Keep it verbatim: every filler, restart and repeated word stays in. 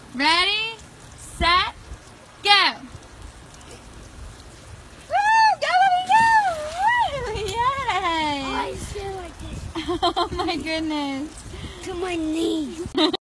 Ready, set, go. Woo, go, go, go. Woo, yay. I feel like this. Oh my goodness. To my knees.